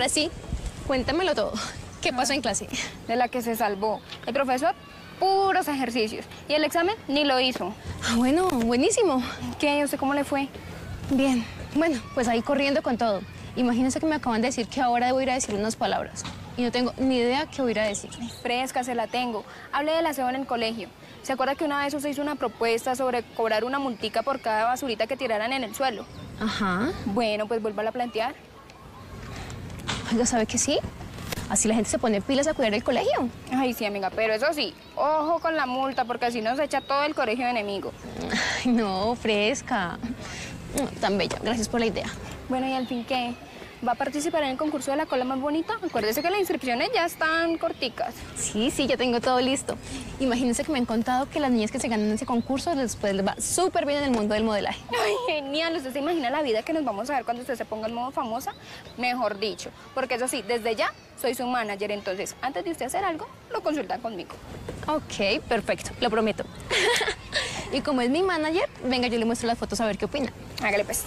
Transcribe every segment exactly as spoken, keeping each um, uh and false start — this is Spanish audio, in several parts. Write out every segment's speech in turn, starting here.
ahora sí, cuéntamelo todo. ¿Qué pasó en clase? De la que se salvó. El profesor, puros ejercicios. Y el examen ni lo hizo. Ah, bueno, buenísimo. ¿Qué? ¿Usted cómo le fue? Bien. Bueno, pues ahí corriendo con todo. Imagínense que me acaban de decir que ahora debo ir a decir unas palabras. Y no tengo ni idea qué voy a ir a decir. Fresca, se la tengo. Hable del aseo en el colegio. ¿Se acuerda que una vez usted hizo una propuesta sobre cobrar una multica por cada basurita que tiraran en el suelo? Ajá. Bueno, pues vuélvala a plantear. Oiga, ¿sabe que sí? Así la gente se pone pilas a cuidar el colegio. Ay, sí, amiga, pero eso sí, ojo con la multa, porque así nos echa todo el colegio enemigo. Ay, no, fresca. Tan bella, gracias por la idea. Bueno, ¿y al fin qué? ¿Va a participar en el concurso de la cola más bonita? Acuérdese que las inscripciones ya están corticas. Sí, sí, ya tengo todo listo. Imagínense que me han contado que las niñas que se ganan ese concurso después les va súper bien en el mundo del modelaje. Ay, genial. ¿Usted se imagina la vida que nos vamos a ver cuando usted se ponga en modo famosa? Mejor dicho. Porque eso sí, desde ya soy su manager. Entonces, antes de usted hacer algo, lo consulta conmigo. Ok, perfecto. Lo prometo. Y como es mi manager, venga, yo le muestro las fotos a ver qué opina. Hágale, pues.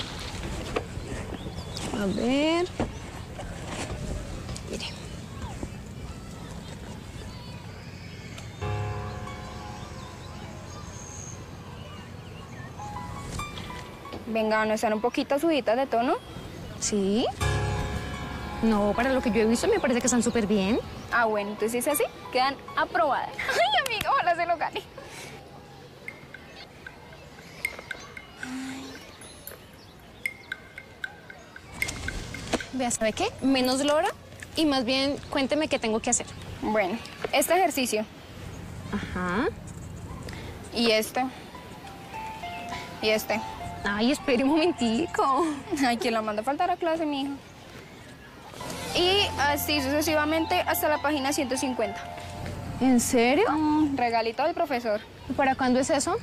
A ver... Mire. Venga, ¿no están un poquito subidas de tono? ¿Sí? No, para lo que yo he visto me parece que están súper bien. Ah, bueno, entonces si es así, quedan aprobadas. Ay, amiga, ojalá se lo gane. Vea, ¿sabe qué? Menos lora y más bien cuénteme qué tengo que hacer. Bueno, este ejercicio. Ajá. Y este. Y este. Ay, espere un momentico. Ay, ¿quién la manda a faltar a clase, mija? Y así sucesivamente hasta la página ciento cincuenta. ¿En serio? Mm, regalito del profesor. ¿Y para cuándo es eso?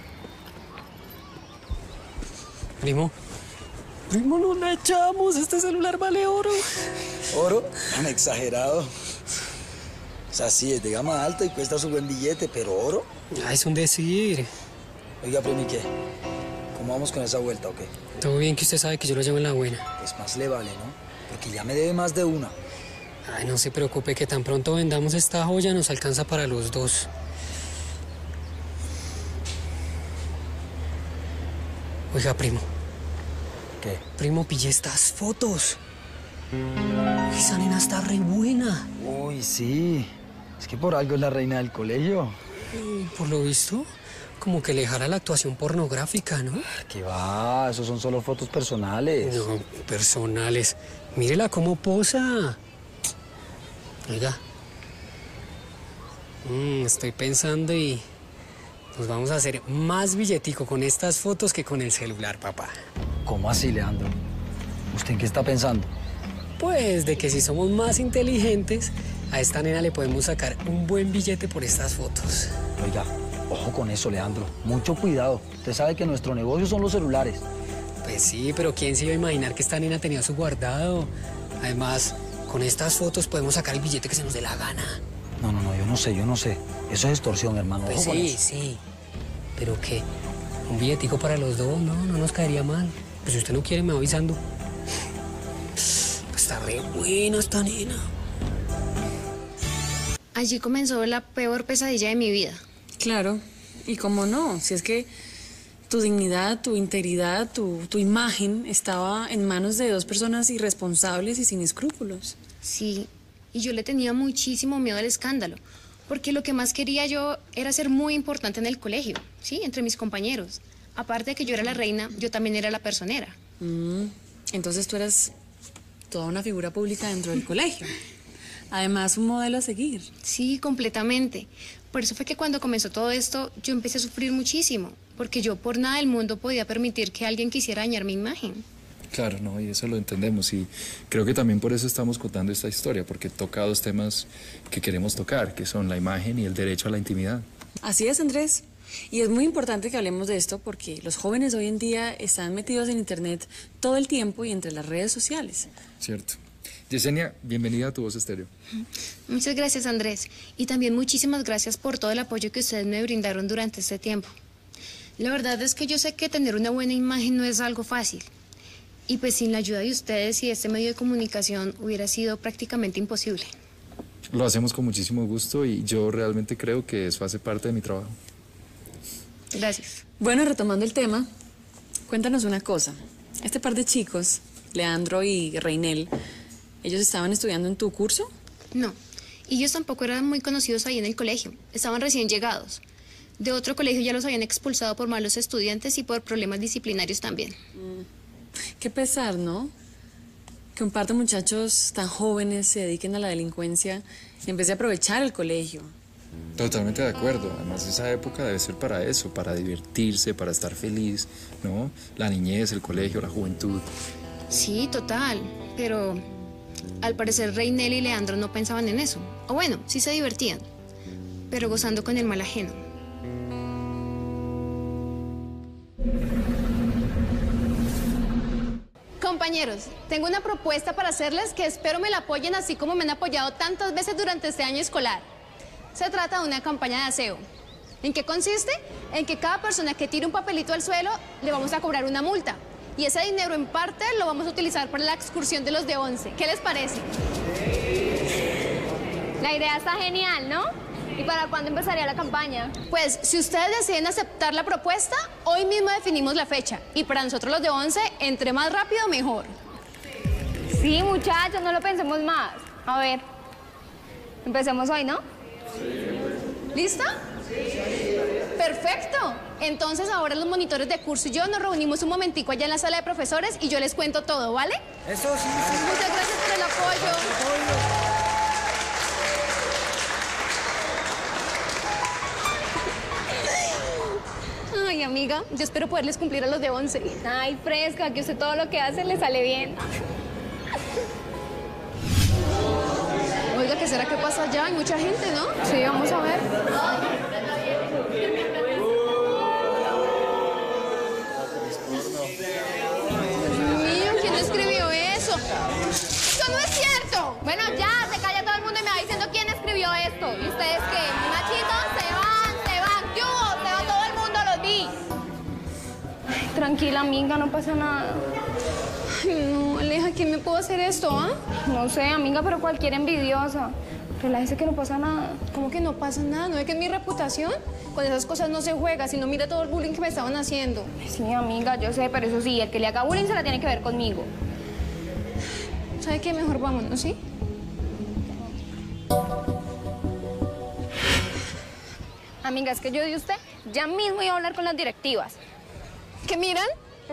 Primo. Primo, no la echamos. Este celular vale oro. ¿Oro? Tan exagerado. O sea, sí, es de gama alta y cuesta su buen billete, pero ¿oro? Ah, es un decir. Oiga, primo, ¿y qué? ¿Cómo vamos con esa vuelta o qué? Todo bien que usted sabe que yo lo llevo en la buena. Pues más le vale, ¿no? Porque ya me debe más de una. Ay, no se preocupe que tan pronto vendamos esta joya nos alcanza para los dos. Oiga, primo. ¿Qué? Primo, pillé estas fotos. Esa nena está re buena. Uy, sí. Es que por algo es la reina del colegio. Y por lo visto, como que le jala la actuación pornográfica, ¿no? ¿Qué va? Esos son solo fotos personales. No, personales. Mírela cómo posa. Oiga. Mm, estoy pensando y nos vamos a hacer más billetico con estas fotos que con el celular, papá. ¿Cómo así, Leandro? ¿Usted en qué está pensando? Pues de que si somos más inteligentes, a esta nena le podemos sacar un buen billete por estas fotos. Oiga, ojo con eso, Leandro. Mucho cuidado. Usted sabe que nuestro negocio son los celulares. Pues sí, pero ¿quién se iba a imaginar que esta nena tenía su guardado? Además, con estas fotos podemos sacar el billete que se nos dé la gana. No, no, no, yo no sé, yo no sé. Eso es extorsión, hermano. Pues Ojo con sí, eso. sí. Pero ¿qué? Un billetico para los dos, no, no nos caería mal. Pues si usted no quiere, me va avisando. Pues está re buena esta nena. Allí comenzó la peor pesadilla de mi vida. Claro, y cómo no, si es que tu dignidad, tu integridad, tu, tu imagen estaba en manos de dos personas irresponsables y sin escrúpulos. Sí, y yo le tenía muchísimo miedo al escándalo, porque lo que más quería yo era ser muy importante en el colegio, ¿sí? Entre mis compañeros. Aparte de que yo era la reina, yo también era la personera. Mm, entonces tú eras toda una figura pública dentro del colegio. Además, un modelo a seguir. Sí, completamente. Por eso fue que cuando comenzó todo esto, yo empecé a sufrir muchísimo, porque yo por nada del mundo podía permitir que alguien quisiera dañar mi imagen. Claro, no, y eso lo entendemos y creo que también por eso estamos contando esta historia, porque toca dos temas que queremos tocar, que son la imagen y el derecho a la intimidad. Así es, Andrés. Y es muy importante que hablemos de esto porque los jóvenes hoy en día están metidos en Internet todo el tiempo y entre las redes sociales. Cierto. Yesenia, bienvenida a Tu Voz Estéreo. Muchas gracias, Andrés. Y también muchísimas gracias por todo el apoyo que ustedes me brindaron durante este tiempo. La verdad es que yo sé que tener una buena imagen no es algo fácil. Y pues sin la ayuda de ustedes y este medio de comunicación hubiera sido prácticamente imposible. Lo hacemos con muchísimo gusto y yo realmente creo que eso hace parte de mi trabajo. Gracias. Bueno, retomando el tema, cuéntanos una cosa. Este par de chicos, Leandro y Reinel, ¿ellos estaban estudiando en tu curso? No, y ellos tampoco eran muy conocidos ahí en el colegio. Estaban recién llegados. De otro colegio ya los habían expulsado por malos estudiantes y por problemas disciplinarios también. Mm. Qué pesar, ¿no? Que un par de muchachos tan jóvenes se dediquen a la delincuencia en vez de aprovechar el colegio. Totalmente de acuerdo. Además, esa época debe ser para eso, para divertirse, para estar feliz, ¿no? La niñez, el colegio, la juventud. Sí, total. Pero al parecer Reinel y Leandro no pensaban en eso. O bueno, sí se divertían, pero gozando con el mal ajeno. Compañeros, tengo una propuesta para hacerles que espero me la apoyen así como me han apoyado tantas veces durante este año escolar. Se trata de una campaña de aseo. ¿En qué consiste? En que cada persona que tire un papelito al suelo le vamos a cobrar una multa. Y ese dinero en parte lo vamos a utilizar para la excursión de los de once. ¿Qué les parece? La idea está genial, ¿no? ¿Y para cuándo empezaría la campaña? Pues, si ustedes deciden aceptar la propuesta, hoy mismo definimos la fecha. Y para nosotros los de once, entre más rápido, mejor. Sí, muchachos, no lo pensemos más. A ver, empecemos hoy, ¿no? ¿Lista? Perfecto. Entonces, ahora los monitores de curso y yo nos reunimos un momentico allá en la sala de profesores y yo les cuento todo, ¿vale? Eso sí. Muchas gracias por el apoyo. Ay, amiga, yo espero poderles cumplir a los de once. Ay, fresca, que usted todo lo que hace le sale bien. Oiga, ¿qué será que pasa allá? Hay mucha gente, ¿no? Sí, vamos a ver. Dios mío, ¿quién escribió eso? ¡Eso no es cierto! Bueno, ya, se calla todo el mundo y me va diciendo quién escribió esto. ¿Y ustedes qué? Machitos, se van, se van. ¿Qué hubo? Se va todo el mundo, los vi. Ay, tranquila, amiga, no pasa nada. Ay, no, Aleja, ¿quién me pudo hacer esto, ah? No sé, amiga, pero cualquier envidiosa. Relájese que no pasa nada. ¿Cómo que no pasa nada? ¿No es que es mi reputación? Con esas cosas no se juega, sino mira todo el bullying que me estaban haciendo. Sí, amiga, yo sé, pero eso sí, el que le haga bullying se la tiene que ver conmigo. ¿Sabe qué? Mejor vámonos, ¿sí? Amiga, es que yo de usted ya mismo iba a hablar con las directivas. ¿Qué miran?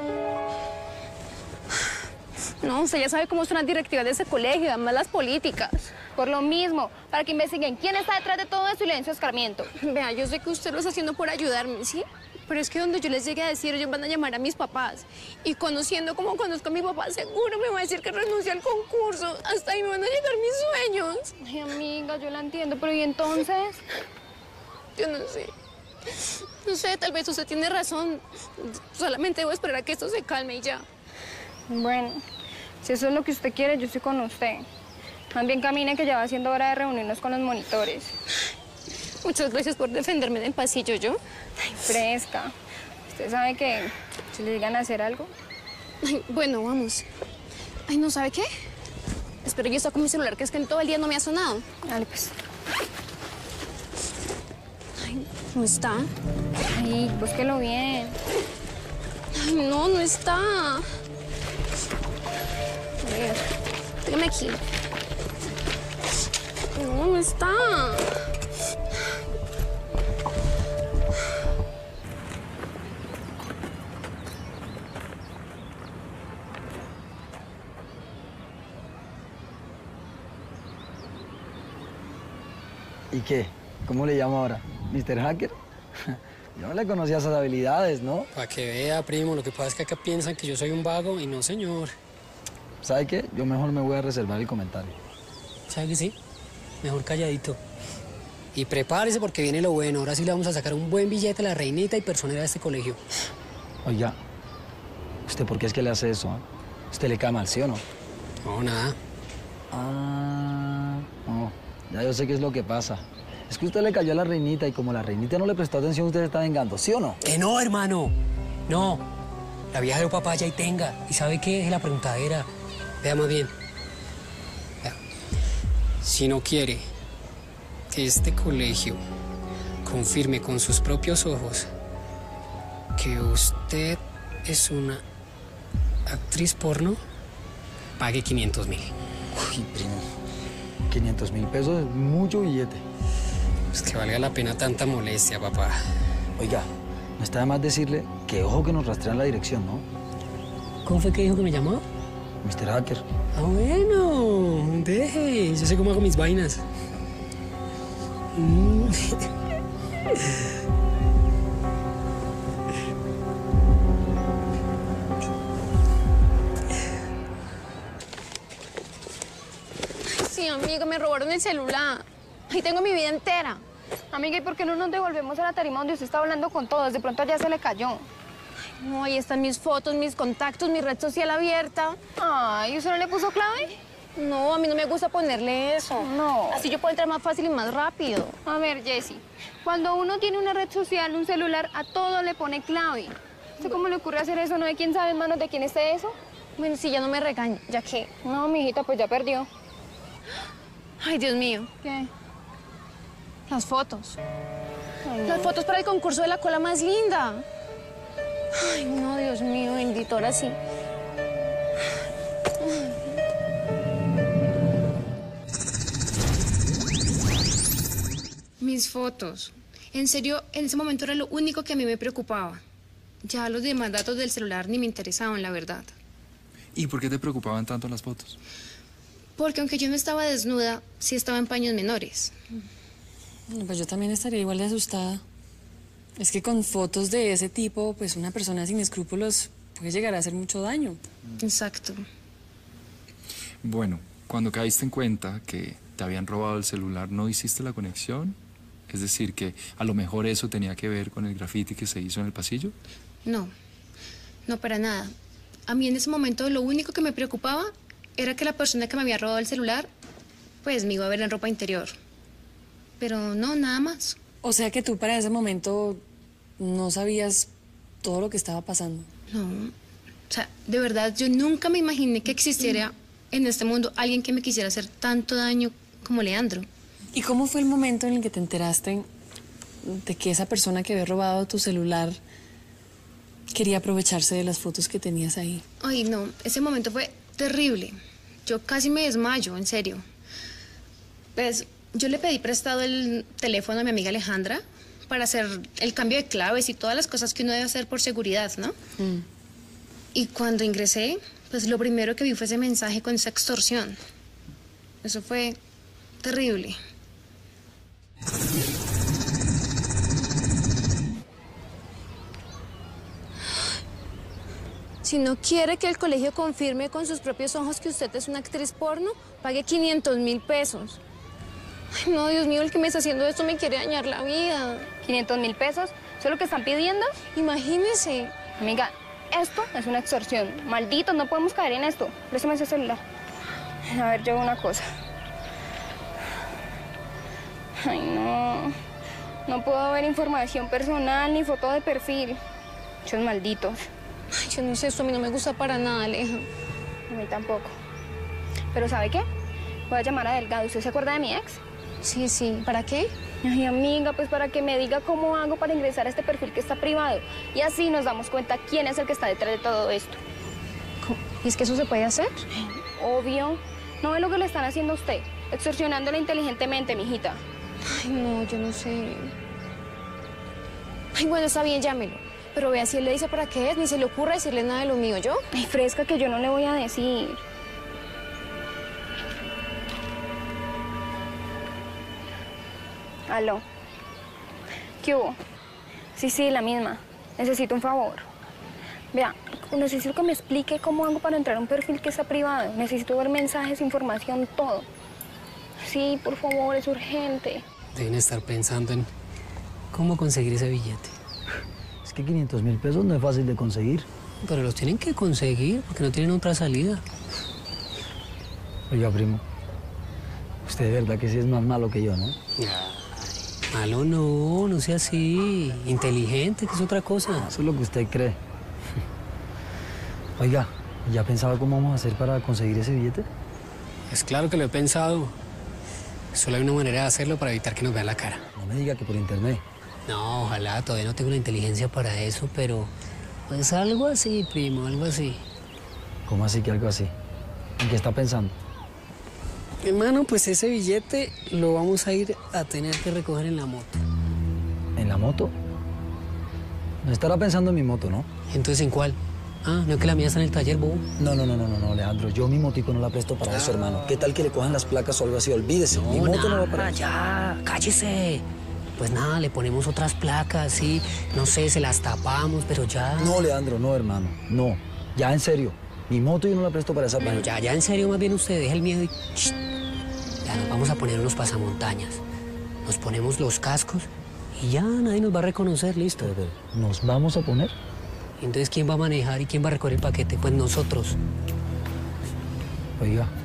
No, usted ya sabe cómo son las directivas de ese colegio, además las políticas. Por lo mismo, para que investiguen quién está detrás de todo esto y le den su escarmiento. Vea, yo sé que usted lo está haciendo por ayudarme, ¿sí? Pero es que donde yo les llegue a decir, ellos van a llamar a mis papás. Y conociendo como conozco a mi papá, seguro me va a decir que renuncie al concurso. Hasta ahí me van a llegar mis sueños. Ay, amiga, yo la entiendo, pero ¿y entonces? Yo no sé. No sé, tal vez usted tiene razón. Solamente debo esperar a que esto se calme y ya. Bueno, si eso es lo que usted quiere, yo estoy con usted. También camine, que ya va siendo hora de reunirnos con los monitores. Muchas gracias por defenderme del pasillo, ¿yo? Ay, fresca. Usted sabe que si le llegan a hacer algo... Ay, bueno, vamos. Ay, ¿no sabe qué? Espero yo estar con mi celular, que es que en todo el día no me ha sonado. Dale, pues. Ay, ¿no está? Ay, búsquelo bien. Ay, no, no está. A ver, tráigame aquí. No, no está. ¿Y qué? ¿Cómo le llamo ahora? ¿mister Hacker? Yo no le conocía esas habilidades, ¿no? Para que vea, primo, lo que pasa es que acá piensan que yo soy un vago y no, señor. ¿Sabe qué? Yo mejor me voy a reservar el comentario. ¿Sabe que sí? Mejor calladito. Y prepárese porque viene lo bueno. Ahora sí le vamos a sacar un buen billete a la reinita y personera de este colegio. Oiga, ¿usted por qué es que le hace eso? ¿Eh? ¿Usted le cae mal, sí o no? No, nada. Ah, no. Ya yo sé qué es lo que pasa. Es que usted le cayó a la reinita y como la reinita no le prestó atención, usted se está vengando, ¿sí o no? Que no, hermano. No. La vieja de papá ya y tenga. ¿Y sabe qué? Es la preguntadera. Vea más bien. Vea. Si no quiere que este colegio confirme con sus propios ojos que usted es una actriz porno, pague quinientos mil. Uy, primo, quinientos mil pesos es mucho billete. Es que valga la pena tanta molestia, papá. Oiga, no está de más decirle que ojo que nos rastrean la dirección, ¿no? ¿Cómo fue que dijo que me llamó? mister Hacker. Ah, bueno, deje. Yo sé cómo hago mis vainas. Mm. Sí, amiga, me robaron el celular. Ahí tengo mi vida entera. Amiga, ¿y por qué no nos devolvemos a la tarima donde usted está hablando con todos? De pronto ya se le cayó. No, ahí están mis fotos, mis contactos, mi red social abierta. Ay, ¿y usted no le puso clave? No, a mí no me gusta ponerle eso. No. Así yo puedo entrar más fácil y más rápido. A ver, Jessie, cuando uno tiene una red social, un celular, a todo le pone clave. ¿Usted cómo le ocurre hacer eso? ¿No hay quién sabe en manos de quién esté eso? Bueno, si ya no me regaña, ya que... No, mijita, pues ya perdió. Ay, Dios mío. ¿Qué? Las fotos. Ay, no. Las fotos para el concurso de la cola más linda. Ay, no, Dios mío, bendito, ahora sí. Mis fotos. En serio, en ese momento era lo único que a mí me preocupaba. Ya los demás datos del celular ni me interesaban, la verdad. ¿Y por qué te preocupaban tanto las fotos? Porque aunque yo no estaba desnuda, sí estaba en paños menores. Bueno, pues yo también estaría igual de asustada. Es que con fotos de ese tipo, pues una persona sin escrúpulos puede llegar a hacer mucho daño. Exacto. Bueno, cuando caíste en cuenta que te habían robado el celular, ¿no hiciste la conexión? Es decir, que a lo mejor eso tenía que ver con el graffiti que se hizo en el pasillo. No, no para nada. A mí en ese momento lo único que me preocupaba era que la persona que me había robado el celular, pues me iba a ver en ropa interior. Pero no, nada más. O sea que tú para ese momento no sabías todo lo que estaba pasando. No, o sea, de verdad, yo nunca me imaginé que existiera en este mundo alguien que me quisiera hacer tanto daño como Leandro. ¿Y cómo fue el momento en el que te enteraste de que esa persona que había robado tu celular quería aprovecharse de las fotos que tenías ahí? Ay, no, ese momento fue terrible. Yo casi me desmayo, en serio. Pues yo le pedí prestado el teléfono a mi amiga Alejandra para hacer el cambio de claves y todas las cosas que uno debe hacer por seguridad, ¿no? Mm. Y cuando ingresé, pues lo primero que vi fue ese mensaje con esa extorsión. Eso fue terrible. Si no quiere que el colegio confirme con sus propios ojos que usted es una actriz porno, pague quinientos mil pesos. Ay, no, Dios mío, el que me está haciendo esto me quiere dañar la vida. ¿quinientos mil pesos? ¿Eso es lo que están pidiendo? Imagínese. Amiga, esto es una extorsión. Malditos, no podemos caer en esto. Préstame ese celular. A ver, yo hago una cosa. Ay, no. No puedo ver información personal ni foto de perfil. Muchos malditos. Ay, yo no sé, esto a mí no me gusta para nada, Aleja. A mí tampoco. Pero ¿sabe qué? Voy a llamar a Delgado. ¿Usted se acuerda de mi ex? Sí, sí. ¿Para qué? Ay, amiga, pues para que me diga cómo hago para ingresar a este perfil que está privado. Y así nos damos cuenta quién es el que está detrás de todo esto. ¿Cómo? ¿Y es que eso se puede hacer? Obvio. ¿No ve lo que le están haciendo a usted? Extorsionándola inteligentemente, mijita. Ay, no, yo no sé. Ay, bueno, está bien, llámelo. Pero vea, si él le dice para qué es, ni se le ocurra decirle nada de lo mío, ¿yo? Ay, fresca, que yo no le voy a decir. Aló. ¿Qué hubo? Sí, sí, la misma. Necesito un favor. Vea, necesito que me explique cómo hago para entrar a un perfil que está privado. Necesito ver mensajes, información, todo. Sí, por favor, es urgente. Deben estar pensando en cómo conseguir ese billete. Es que quinientos mil pesos no es fácil de conseguir. Pero los tienen que conseguir porque no tienen otra salida. Oiga, primo, usted de verdad que sí es más malo que yo, ¿no? Ay, malo no, no sea así. Inteligente, que es otra cosa. Eso es lo que usted cree. Oiga, ¿ya ha pensado cómo vamos a hacer para conseguir ese billete? Es claro que lo he pensado. Solo hay una manera de hacerlo para evitar que nos vean la cara. No me diga que por internet. No, ojalá, todavía no tengo la inteligencia para eso, pero pues algo así, primo, algo así. ¿Cómo así que algo así? ¿En qué está pensando? Hermano, pues ese billete lo vamos a ir a tener que recoger en la moto. ¿En la moto? No estará pensando en mi moto, ¿no? ¿Entonces en cuál? Ah, ¿no es que la mía está en el taller, bobo? No, no, no, no, no, no, Leandro. Yo mi motico no la presto para eso, hermano. ¿Qué tal que le cojan las placas o algo así? Olvídese. No, mi moto nada, no va para eso. Ya, cállese. Pues nada, le ponemos otras placas, sí. No sé, se las tapamos, pero ya. No, Leandro, no, hermano. No. Ya, en serio. Mi moto yo no la presto para esa Bueno, vaina. ya, ya, en serio, más bien usted deja el miedo y... Shh. Ya nos vamos a poner unos pasamontañas. Nos ponemos los cascos y ya nadie nos va a reconocer, listo. Pero, pero, ¿nos vamos a poner? Entonces, ¿quién va a manejar y quién va a recoger el paquete? Pues nosotros. Oiga.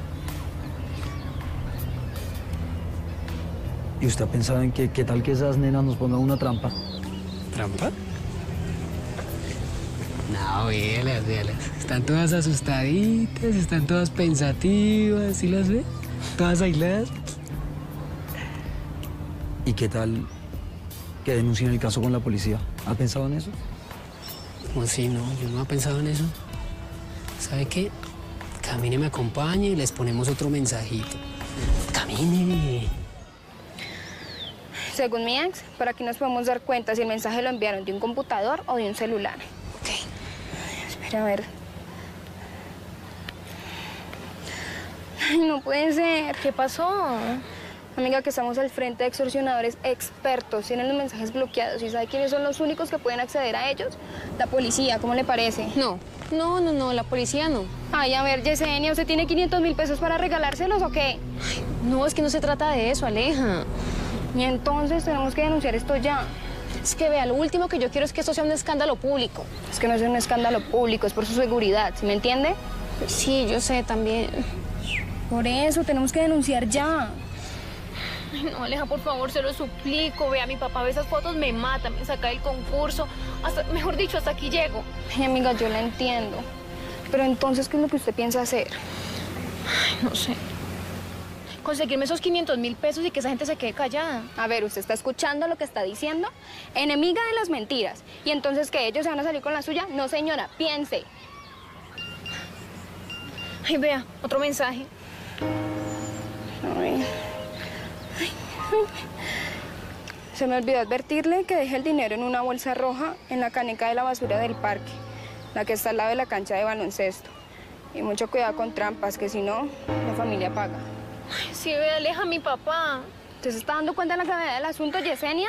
¿Y usted ha pensado en que, qué tal que esas nenas nos pongan una trampa? ¿Trampa? No, véalas, véalas. Están todas asustaditas, están todas pensativas, ¿sí las ve? Todas aisladas. ¿Y qué tal que denuncien el caso con la policía? ¿Ha pensado en eso? ¿Cómo así? No, yo no he pensado en eso. ¿Sabe qué? Camine, me acompañe y les ponemos otro mensajito. Camine. Según mi ex, por aquí nos podemos dar cuenta si el mensaje lo enviaron de un computador o de un celular. Ok. Espera, a ver. Ay, no puede ser. ¿Qué pasó? Amiga, que estamos al frente de extorsionadores expertos. Tienen los mensajes bloqueados. ¿Y sabe quiénes son los únicos que pueden acceder a ellos? La policía, ¿cómo le parece? No, no, no, no, la policía no. Ay, a ver, Yesenia, ¿usted tiene quinientos mil pesos para regalárselos o qué? No, es que no se trata de eso, Aleja. Y entonces tenemos que denunciar esto ya. Es que vea, lo último que yo quiero es que esto sea un escándalo público. Es que no es un escándalo público, es por su seguridad, ¿sí me entiende? Sí, yo sé también. Por eso tenemos que denunciar ya. Ay, no, Aleja, por favor, se lo suplico. Vea, mi papá ve esas fotos, me mata, me saca del concurso. Hasta, mejor dicho, hasta aquí llego. Ay, amiga, yo la entiendo. Pero entonces, ¿qué es lo que usted piensa hacer? Ay, no sé. Conseguirme esos quinientos mil pesos y que esa gente se quede callada. A ver, ¿usted está escuchando lo que está diciendo? Enemiga de las mentiras. ¿Y entonces que ellos se van a salir con la suya? No, señora, piense. Ay, vea, otro mensaje. Ay. Ay. Se me olvidó advertirle que deje el dinero en una bolsa roja en la caneca de la basura del parque, la que está al lado de la cancha de baloncesto. Y mucho cuidado con trampas, que si no, la familia paga. Ay, sí, vea, Aleja, mi papá. ¿Usted se está dando cuenta de la gravedad del asunto, Yesenia?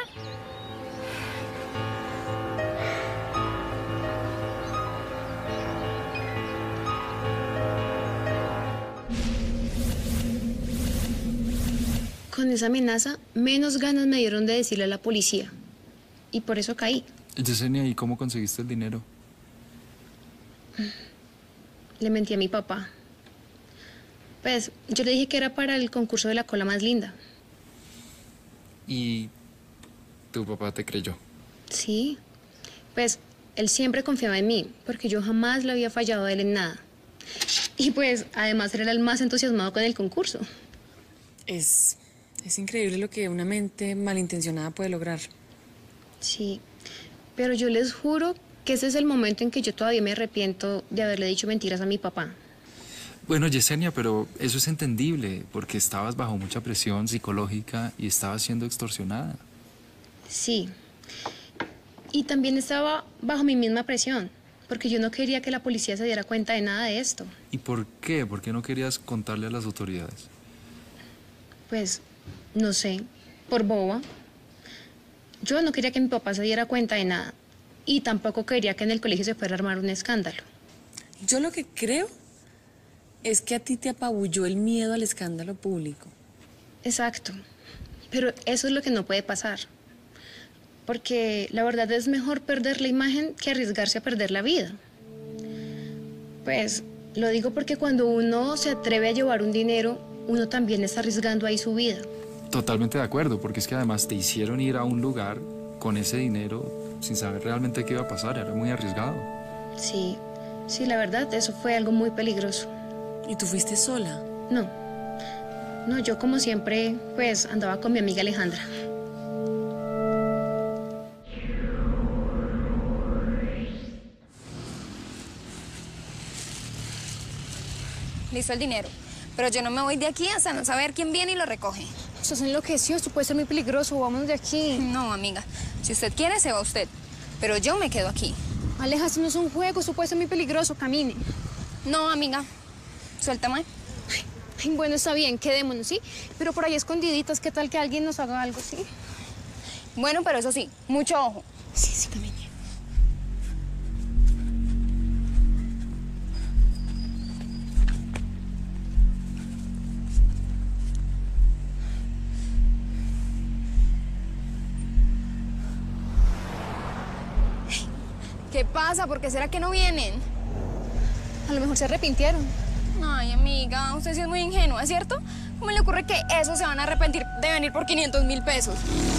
Con esa amenaza, menos ganas me dieron de decirle a la policía. Y por eso caí. Yesenia, ¿y cómo conseguiste el dinero? Le mentí a mi papá. Pues, yo le dije que era para el concurso de la cola más linda. ¿Y tu papá te creyó? Sí. Pues, él siempre confiaba en mí, porque yo jamás le había fallado a él en nada. Y pues, además, él era el más entusiasmado con el concurso. Es, es increíble lo que una mente malintencionada puede lograr. Sí, pero yo les juro que ese es el momento en que yo todavía me arrepiento de haberle dicho mentiras a mi papá. Bueno, Yesenia, pero eso es entendible, porque estabas bajo mucha presión psicológica y estabas siendo extorsionada. Sí. Y también estaba bajo mi misma presión, porque yo no quería que la policía se diera cuenta de nada de esto. ¿Y por qué? ¿Por qué no querías contarle a las autoridades? Pues, no sé, por boba. Yo no quería que mi papá se diera cuenta de nada. Y tampoco quería que en el colegio se fuera a armar un escándalo. Yo lo que creo es que a ti te apabulló el miedo al escándalo público. Exacto. Pero eso es lo que no puede pasar. Porque la verdad es mejor perder la imagen que arriesgarse a perder la vida. Pues lo digo porque cuando uno se atreve a llevar un dinero, uno también está arriesgando ahí su vida. Totalmente de acuerdo, porque es que además te hicieron ir a un lugar con ese dinero sin saber realmente qué iba a pasar, era muy arriesgado. Sí, Sí, la verdad, eso fue algo muy peligroso. ¿Y tú fuiste sola? No. No, yo como siempre, pues, andaba con mi amiga Alejandra. Listo el dinero. Pero yo no me voy de aquí hasta no saber quién viene y lo recoge. Usted se enloqueció, esto puede ser muy peligroso, vámonos de aquí. No, amiga. Si usted quiere, se va usted. Pero yo me quedo aquí. Aleja, esto no es un juego, esto puede ser muy peligroso, camine. No, amiga. Suéltame. Ay, bueno, está bien, quedémonos, ¿sí? Pero por ahí escondiditas, ¿qué tal que alguien nos haga algo, sí? Bueno, pero eso sí, mucho ojo. Sí, sí, camine. ¿Qué pasa? ¿Por qué será que no vienen? A lo mejor se arrepintieron. Ay, amiga, usted sí es muy ingenua, ¿cierto? ¿Cómo le ocurre que esos se van a arrepentir de venir por quinientos mil pesos?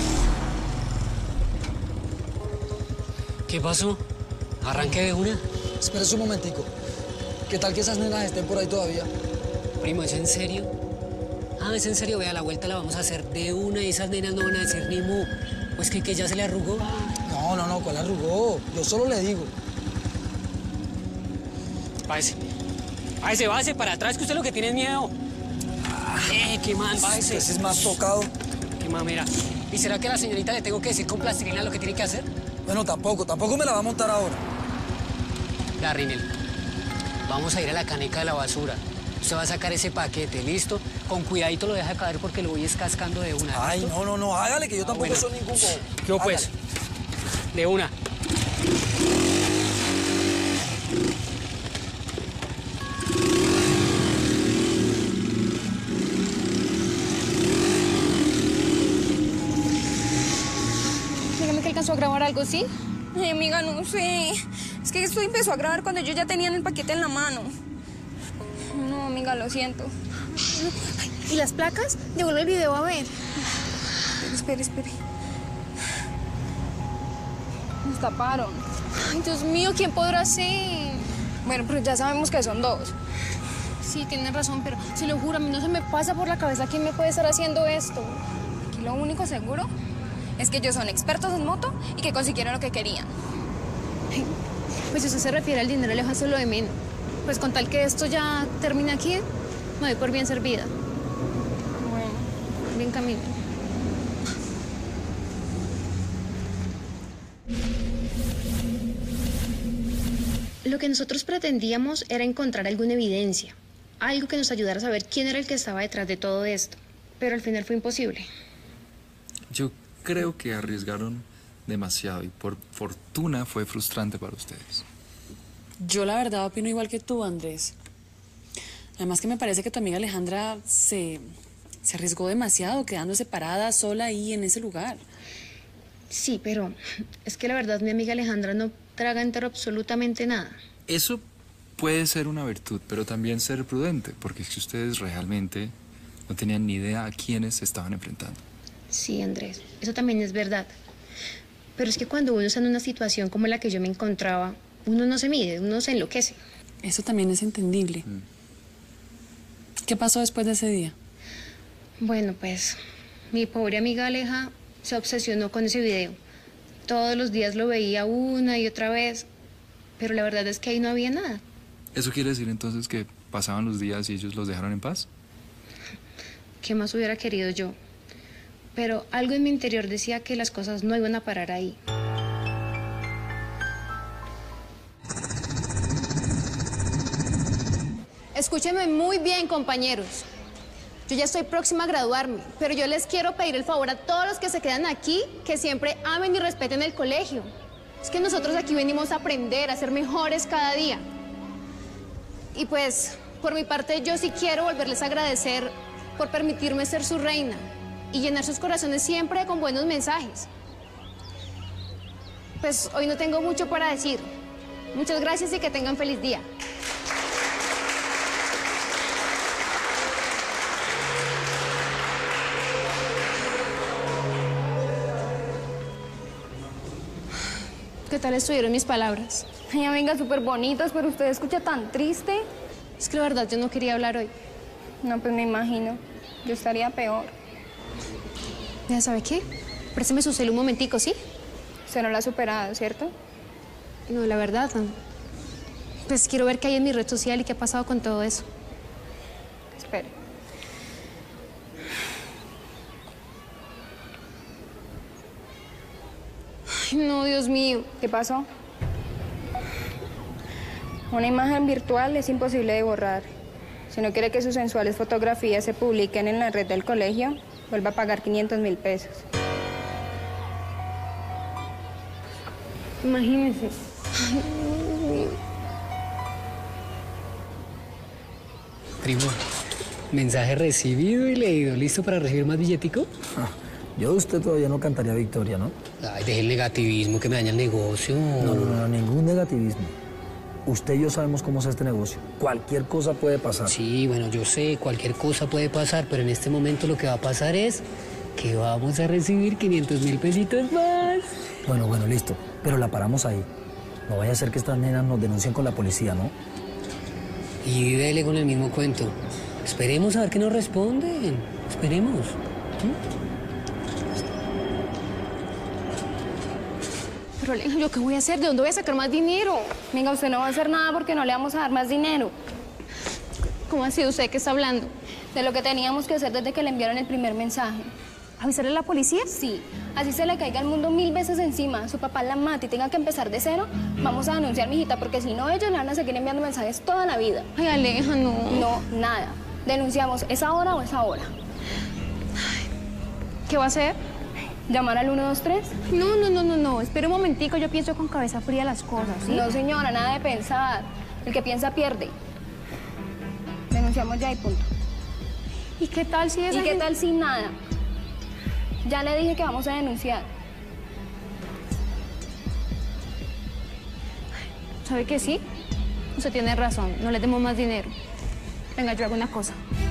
¿Qué pasó? ¿Arranque de una? Espérese un momentico. ¿Qué tal que esas nenas estén por ahí todavía? Primo, ¿es en serio? Ah, ¿es en serio? Vea, la vuelta la vamos a hacer de una y esas nenas no van a decir ni mu. Pues que, que ya se le arrugó. No, no, no, ¿cuál arrugó? Yo solo le digo. Váyase. Váyase, váyase para atrás, que usted lo que tiene es miedo. Eh, qué mal, váyase. Ese es más tocado. Qué mamera. ¿Y será que a la señorita le tengo que decir con plastilina lo que tiene que hacer? Bueno, tampoco, tampoco me la va a montar ahora. Ya, Rinel, vamos a ir a la caneca de la basura. Usted va a sacar ese paquete, ¿listo? Con cuidadito lo deja caer porque lo voy escascando de una. Ay, ¿listo? no, no, no, hágale que yo tampoco bueno. soy ningún bobo. ¿Qué hubo, pues? De una. Dígame que alcanzó a grabar algo, ¿sí? Ay, amiga, no sé. Es que esto empezó a grabar cuando ellos ya tenían el paquete en la mano. No, amiga, lo siento. ¿Y las placas? Devuelve el video a ver. Espere, espere, espere. Nos taparon. Ay, Dios mío, ¿quién podrá ser? Bueno, pero ya sabemos que son dos. Sí, tiene razón, pero se lo juro, a mí no se me pasa por la cabeza quién me puede estar haciendo esto. Aquí lo único seguro es que ellos son expertos en moto y que consiguieron lo que querían. Ay, pues si usted se refiere al dinero, Aleja, eso lo de menos. Pues con tal que esto ya termine aquí, me doy por bien servida. Bueno. Bien camino. Lo que nosotros pretendíamos era encontrar alguna evidencia, algo que nos ayudara a saber quién era el que estaba detrás de todo esto. Pero al final fue imposible. Yo creo que arriesgaron demasiado y por fortuna fue frustrante para ustedes. Yo la verdad opino igual que tú, Andrés. Además que me parece que tu amiga Alejandra se, se arriesgó demasiado quedándose parada sola ahí en ese lugar. Sí, pero es que la verdad mi amiga Alejandra no traga entero absolutamente nada. Eso puede ser una virtud, pero también ser prudente, porque es que ustedes realmente no tenían ni idea a quiénes se estaban enfrentando. Sí, Andrés, eso también es verdad. Pero es que cuando uno está en una situación como la que yo me encontraba, uno no se mide, uno se enloquece. Eso también es entendible. Mm. ¿Qué pasó después de ese día? Bueno, pues mi pobre amiga Aleja se obsesionó con ese video. Todos los días lo veía una y otra vez, pero la verdad es que ahí no había nada. ¿Eso quiere decir entonces que pasaban los días y ellos los dejaron en paz? ¿Qué más hubiera querido yo? Pero algo en mi interior decía que las cosas no iban a parar ahí. Escúchenme muy bien, compañeros. Yo ya estoy próxima a graduarme, pero yo les quiero pedir el favor a todos los que se quedan aquí que siempre amen y respeten el colegio. Es que nosotros aquí venimos a aprender, a ser mejores cada día. Y pues, por mi parte, yo sí quiero volverles a agradecer por permitirme ser su reina y llenar sus corazones siempre con buenos mensajes. Pues hoy no tengo mucho para decir. Muchas gracias y que tengan feliz día. ¿Qué tal estuvieron mis palabras? Ay, amigas, súper bonitas, pero usted escucha tan triste. Es que la verdad yo no quería hablar hoy. No, pues me imagino. Yo estaría peor. Ya sabe qué, présteme su cel un momentico, ¿sí? Usted no la ha superado, ¿cierto? No, la verdad, no. Pues quiero ver qué hay en mi red social y qué ha pasado con todo eso. Espere. Ay, no, Dios mío. ¿Qué pasó? Una imagen virtual es imposible de borrar. Si no quiere que sus sensuales fotografías se publiquen en la red del colegio, vuelva a pagar quinientos mil pesos. Imagínese. Primo, mensaje recibido y leído. ¿Listo para recibir más billetico? Ah, yo de usted todavía no cantaría victoria, ¿no? Ay, deje el negativismo que me daña el negocio. No, no, no, ningún negativismo. Usted y yo sabemos cómo es este negocio. Cualquier cosa puede pasar. Sí, bueno, yo sé, cualquier cosa puede pasar, pero en este momento lo que va a pasar es que vamos a recibir quinientos mil pesitos más. Bueno, bueno, listo. Pero la paramos ahí. No vaya a ser que estas nenas nos denuncien con la policía, ¿no? Y dele con el mismo cuento. Esperemos a ver qué nos responden. Esperemos. ¿Mm? Pero Aleja, ¿yo qué voy a hacer? ¿De dónde voy a sacar más dinero? Venga, usted no va a hacer nada porque no le vamos a dar más dinero. ¿Cómo ha sido usted que está hablando? De lo que teníamos que hacer desde que le enviaron el primer mensaje. ¿Avisarle a la policía? Sí, así se le caiga el mundo mil veces encima, su papá la mata y tenga que empezar de cero, vamos a denunciar, mijita, porque si no, ellos le van a seguir enviando mensajes toda la vida. Ay, Aleja, no. No, nada. Denunciamos, ¿es ahora o es ahora? ¿Qué va a hacer? ¿Llamar al uno dos tres? No, no, no, no, no. Espera un momentico, yo pienso con cabeza fría las cosas, ¿sí? No, señora, nada de pensar. El que piensa pierde. Denunciamos ya y punto. ¿Y qué tal si es ¿Y qué tal sin nada? Ya le dije que vamos a denunciar. ¿Sabe que sí? Usted tiene razón, no le demos más dinero. Venga, yo hago una cosa.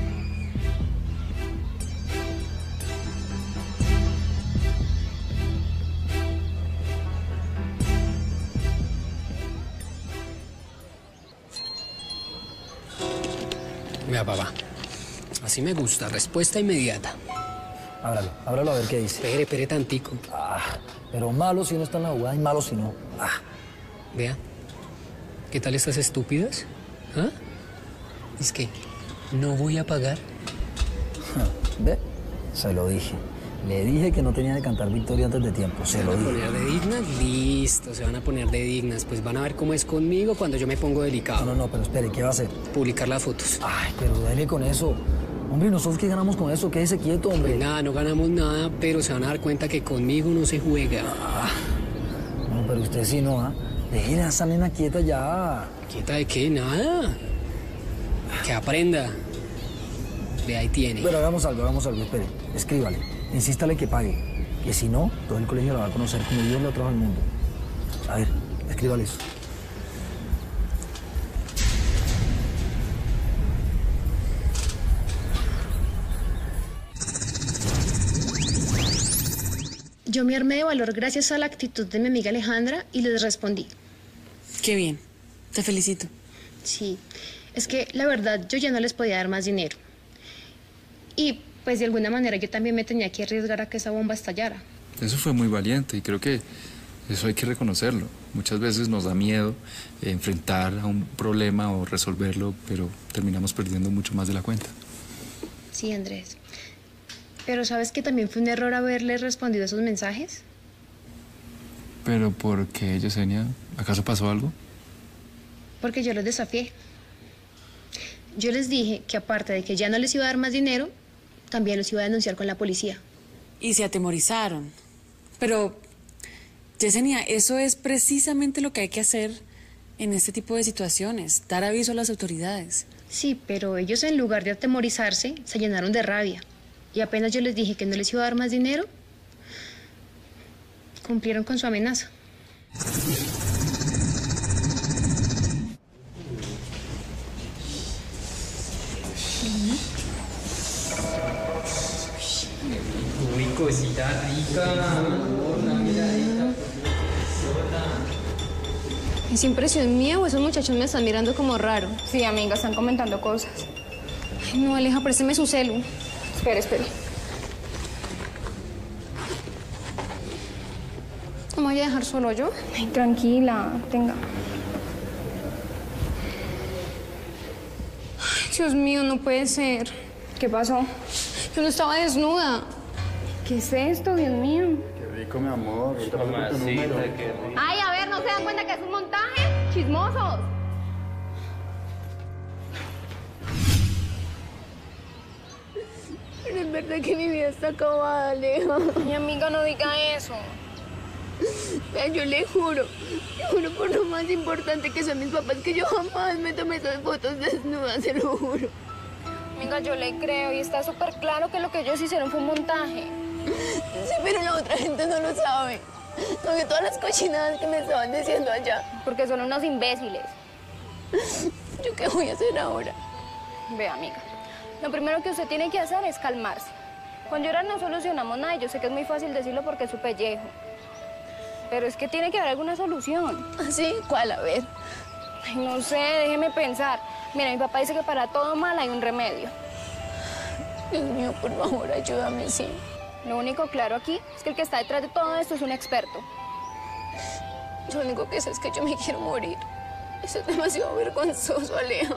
Mira, papá. Así me gusta, respuesta inmediata. Ábralo, ábralo a ver qué dice. Espere, espere tantico. Ah, pero malo si uno está en la jugada y malo si no. Ah. Vea. ¿Qué tal estas estúpidas? ¿Ah? Es que no voy a pagar. ¿Ve? Se lo dije. Le dije que no tenía que cantar victoria antes de tiempo. Se, ¿Se lo van a dije. poner de dignas? Listo, se van a poner de dignas. Pues van a ver cómo es conmigo cuando yo me pongo delicado. No, no, no, pero espere, ¿qué va a hacer? Publicar las fotos. Ay, pero dale con eso. Hombre, ¿nosotros qué ganamos con eso? Quédese quieto, hombre. Pues nada, no ganamos nada, pero se van a dar cuenta que conmigo no se juega. Ah, no, pero usted sí no, ¿ah? Déjela a esa nena quieta ya. ¿Quieta de qué? Nada. Que aprenda. Ve, ahí tiene. Pero hagamos algo, hagamos algo, espere. Escríbale. Insístale que pague. Que si no, todo el colegio la va a conocer como Dios lo trajo al mundo. A ver, escríbale eso. Yo me armé de valor gracias a la actitud de mi amiga Alejandra y les respondí. Qué bien. Te felicito. Sí, es que la verdad yo ya no les podía dar más dinero. Y pues de alguna manera yo también me tenía que arriesgar a que esa bomba estallara. Eso fue muy valiente y creo que eso hay que reconocerlo. Muchas veces nos da miedo enfrentar a un problema o resolverlo, pero terminamos perdiendo mucho más de la cuenta. Sí, Andrés. Pero ¿sabes que también fue un error haberle respondido a esos mensajes? ¿Pero por qué, Yesenia? ¿Acaso pasó algo? Porque yo los desafié. Yo les dije que aparte de que ya no les iba a dar más dinero, también los iba a denunciar con la policía. Y se atemorizaron. Pero, Yesenia, eso es precisamente lo que hay que hacer en este tipo de situaciones, dar aviso a las autoridades. Sí, pero ellos en lugar de atemorizarse, se llenaron de rabia. Y apenas yo les dije que no les iba a dar más dinero, cumplieron con su amenaza. Uy, cosita rica. Una miradita. ¿Es impresión mía o esos muchachos me están mirando como raro? Sí, amiga, están comentando cosas. Ay, no, Aleja, présteme su celu. Espera, espera. ¿No me voy a dejar solo yo? Ay, tranquila, tenga. Ay, Dios mío, no puede ser. ¿Qué pasó? Yo no estaba desnuda. ¿Qué es esto, Dios mío? Qué rico, mi amor. Ay, a ver, ¿no se dan cuenta que es un montaje? ¡Chismosos! Pero es verdad que mi vida está acabada, Aleja. Mi amiga, no diga eso. Vean, yo le juro, le juro por lo más importante que son mis papás, que yo jamás me tomé esas fotos desnudas, se lo juro. Amiga, yo le creo y está súper claro que lo que ellos hicieron fue un montaje. Sí, pero la otra gente no lo sabe. No vio todas las cochinadas que me estaban diciendo allá. Porque son unos imbéciles. ¿Yo qué voy a hacer ahora? Ve, amiga, lo primero que usted tiene que hacer es calmarse. Con llorar no solucionamos nada y yo sé que es muy fácil decirlo porque es su pellejo. Pero es que tiene que haber alguna solución. ¿Así? ¿Cuál? A ver. Ay, no sé, déjeme pensar. Mira, mi papá dice que para todo mal hay un remedio. Dios mío, por favor, ayúdame, sí. Lo único claro aquí es que el que está detrás de todo esto es un experto. Yo lo único que sé es que yo me quiero morir. Eso es demasiado vergonzoso, Aleja.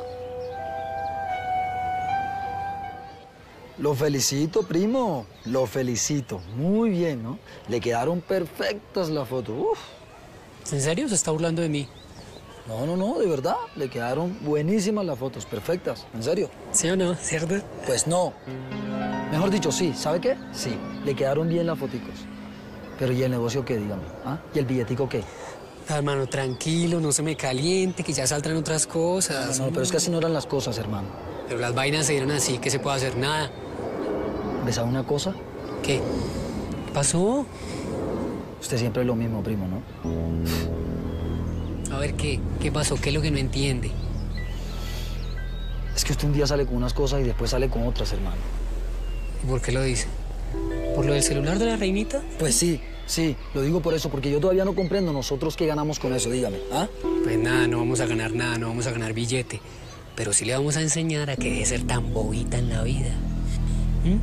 Lo felicito, primo. Lo felicito. Muy bien, ¿no? Le quedaron perfectas las fotos. Uf. ¿En serio? ¿Se está burlando de mí? No, no, no, de verdad. Le quedaron buenísimas las fotos, perfectas. ¿En serio? ¿Sí o no? ¿Cierto? Pues no. Mejor dicho, sí. ¿Sabe qué? Sí. Le quedaron bien las foticos. Pero ¿y el negocio qué, dígame? ¿Ah? ¿Y el billetico qué? Hermano, tranquilo, no se me caliente, que ya saldrán otras cosas. No, no, pero es que así no eran las cosas, hermano. Pero las vainas se dieron así, que se puede hacer nada. ¿Ves a una cosa? ¿Qué? ¿Qué pasó? Usted siempre es lo mismo, primo, ¿no? A ver, ¿qué? ¿Qué pasó? ¿Qué es lo que no entiende? Es que usted un día sale con unas cosas y después sale con otras, hermano. ¿Y por qué lo dice? ¿Por lo del celular de la reinita? Pues sí, sí. Lo digo por eso, porque yo todavía no comprendo nosotros qué ganamos con eso, dígame. ¿Ah? Pues nada, no vamos a ganar nada, no vamos a ganar billete. Pero sí le vamos a enseñar a que debe ser tan bobita en la vida. ¿Mm?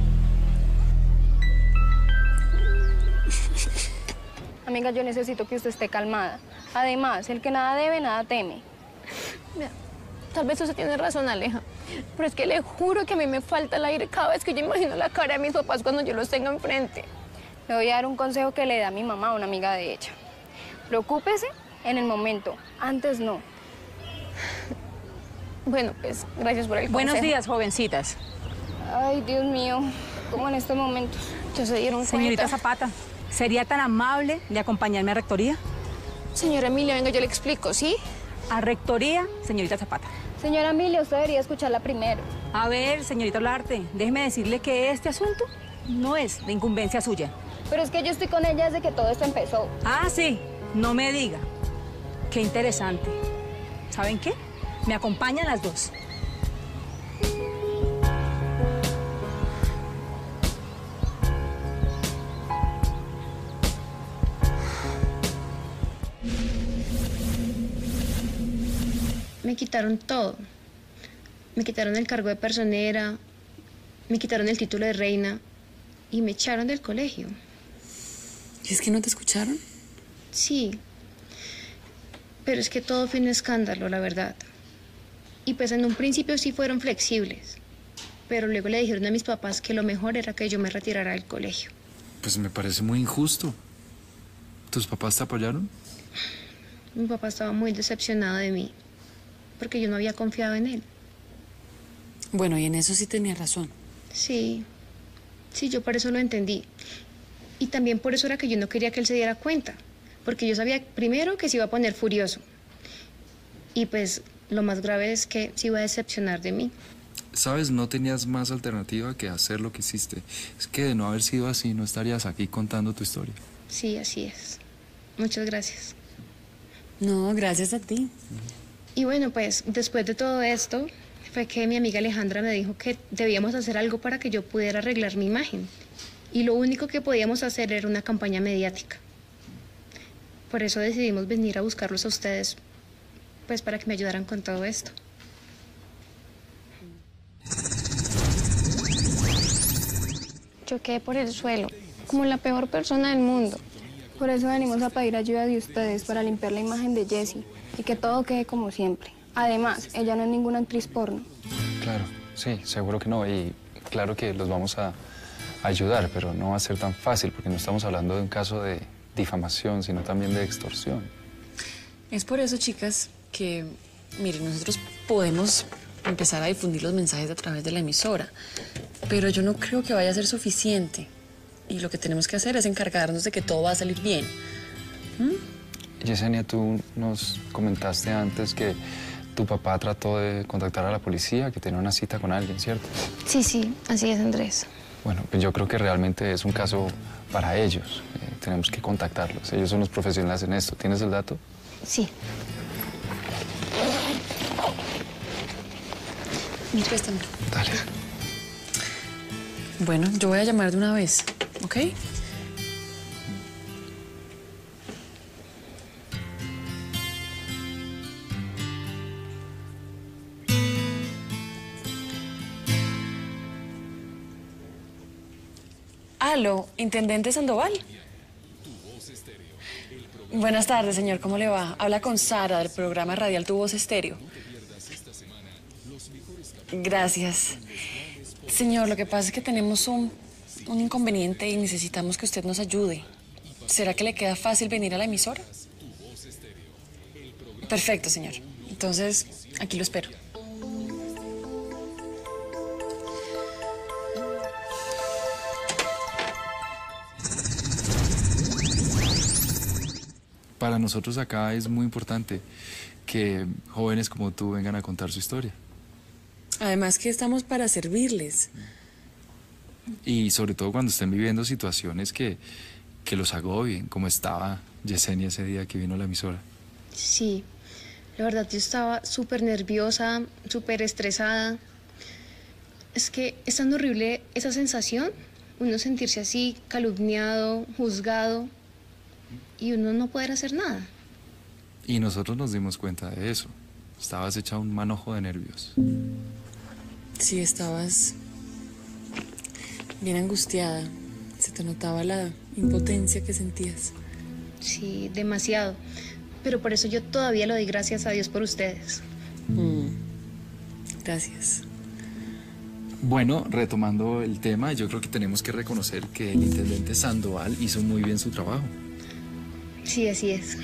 Amiga, yo necesito que usted esté calmada. Además, el que nada debe, nada teme. Mira, tal vez usted tiene razón, Aleja. Pero es que le juro que a mí me falta el aire cada vez que yo imagino la cara de mis papás cuando yo los tenga enfrente. Le voy a dar un consejo que le da mi mamá, una amiga de ella. Preocúpese en el momento, antes no. Bueno, pues, gracias por el consejo. Buenos días, jovencitas. Ay, Dios mío, ¿cómo en estos momentos? Ya se dieron Señorita cuenta. Zapata, ¿sería tan amable de acompañarme a Rectoría? Señora Emilia, venga, yo le explico, ¿sí? A Rectoría, señorita Zapata. Señora Emilia, usted debería escucharla primero. A ver, señorita Olarte, déjeme decirle que este asunto no es de incumbencia suya. Pero es que yo estoy con ella desde que todo esto empezó. Ah, sí, no me diga. Qué interesante. ¿Saben qué? Me acompañan las dos. Me quitaron todo. Me quitaron el cargo de personera, me quitaron el título de reina y me echaron del colegio. ¿Y es que no te escucharon? Sí, pero es que todo fue un escándalo, la verdad. Y pues en un principio sí fueron flexibles, pero luego le dijeron a mis papás que lo mejor era que yo me retirara del colegio. Pues me parece muy injusto. ¿Tus papás te apoyaron? Mi papá estaba muy decepcionado de mí, porque yo no había confiado en él. Bueno, y en eso sí tenía razón. Sí, sí, yo por eso lo entendí. Y también por eso era que yo no quería que él se diera cuenta, porque yo sabía primero que se iba a poner furioso. Y pues lo más grave es que se iba a decepcionar de mí. Sabes, no tenías más alternativa que hacer lo que hiciste. Es que de no haber sido así, no estarías aquí contando tu historia. Sí, así es. Muchas gracias. No, gracias a ti. Y bueno, pues después de todo esto, fue que mi amiga Alejandra me dijo que debíamos hacer algo para que yo pudiera arreglar mi imagen. Y lo único que podíamos hacer era una campaña mediática. Por eso decidimos venir a buscarlos a ustedes, pues para que me ayudaran con todo esto. Yo quedé por el suelo, como la peor persona del mundo. Por eso venimos a pedir ayuda de ustedes para limpiar la imagen de Jessie y que todo quede como siempre. Además, ella no es ninguna actriz porno. Claro, sí, seguro que no. Y claro que los vamos a ayudar, pero no va a ser tan fácil porque no estamos hablando de un caso de difamación, sino también de extorsión. Es por eso, chicas, que, miren, nosotros podemos empezar a difundir los mensajes a través de la emisora, pero yo no creo que vaya a ser suficiente. Y lo que tenemos que hacer es encargarnos de que todo va a salir bien. ¿Mm? Yesenia, tú nos comentaste antes que tu papá trató de contactar a la policía, que tenía una cita con alguien, ¿cierto? Sí, sí, así es, Andrés. Bueno, pues yo creo que realmente es un caso para ellos. Eh, tenemos que contactarlos. Ellos son los profesionales en esto. ¿Tienes el dato? Sí. Mira, préstame. Dale. Bueno, yo voy a llamar de una vez, ¿ok? Aló, Intendente Sandoval. Buenas tardes, señor. ¿Cómo le va? Habla con Sara del programa radial Tu Voz Estéreo. Gracias. Señor, lo que pasa es que tenemos un, un inconveniente y necesitamos que usted nos ayude. ¿Será que le queda fácil venir a la emisora? Perfecto, señor. Entonces, aquí lo espero. Para nosotros acá es muy importante que jóvenes como tú vengan a contar su historia. Además que estamos para servirles. Y sobre todo cuando estén viviendo situaciones que, que los agobien, como estaba Yesenia ese día que vino a la emisora. Sí, la verdad yo estaba súper nerviosa, súper estresada. Es que es tan horrible esa sensación, uno sentirse así, calumniado, juzgado, y uno no poder hacer nada. Y nosotros nos dimos cuenta de eso. Estabas hecha un manojo de nervios. Sí, estabas bien angustiada. Se te notaba la impotencia que sentías. Sí, demasiado. Pero por eso yo todavía le doy gracias a Dios por ustedes. Mm. Gracias. Bueno, retomando el tema, yo creo que tenemos que reconocer que el intendente Sandoval hizo muy bien su trabajo. Sí, así es.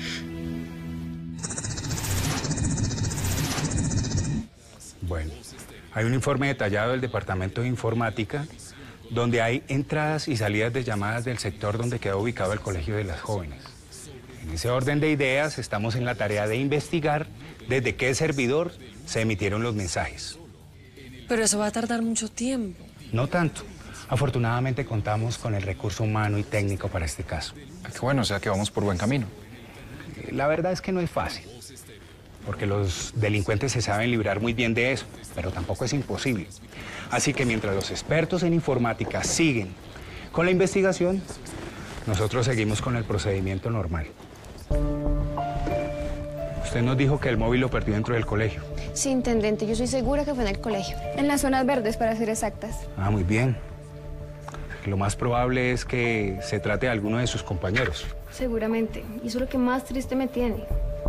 Bueno, hay un informe detallado del Departamento de Informática donde hay entradas y salidas de llamadas del sector donde queda ubicado el Colegio de las Jóvenes. En ese orden de ideas estamos en la tarea de investigar desde qué servidor se emitieron los mensajes. Pero eso va a tardar mucho tiempo. No tanto. Afortunadamente contamos con el recurso humano y técnico para este caso. Qué bueno, o sea que vamos por buen camino. La verdad es que no es fácil, porque los delincuentes se saben librar muy bien de eso, pero tampoco es imposible. Así que mientras los expertos en informática siguen con la investigación, nosotros seguimos con el procedimiento normal. Usted nos dijo que el móvil lo perdió dentro del colegio. Sí, intendente, yo soy segura que fue en el colegio. En las zonas verdes, para ser exactas. Ah, muy bien. Lo más probable es que se trate de alguno de sus compañeros. Seguramente. Y eso es lo que más triste me tiene.